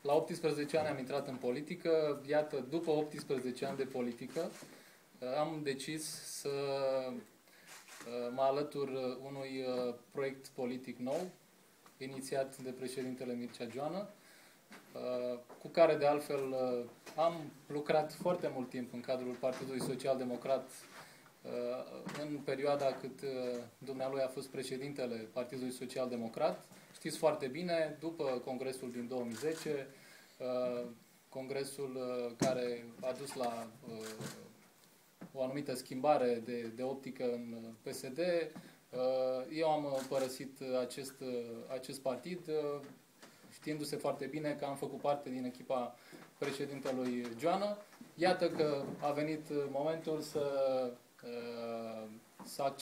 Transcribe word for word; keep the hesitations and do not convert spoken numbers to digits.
la optsprezece ani am intrat în politică. Iată, după optsprezece ani de politică, am decis să mă alătur unui proiect politic nou, inițiat de președintele Mircea Joană, cu care, de altfel, am lucrat foarte mult timp în cadrul Partidului Social Democrat, în perioada cât dumnealui a fost președintele Partidului Social Democrat. Știți foarte bine, după Congresul din două mii zece, Congresul care a dus la o anumită schimbare de, de optică în P S D, eu am părăsit acest, acest partid, știindu-se foarte bine că am făcut parte din echipa președintelui Joană. Iată că a venit momentul să, să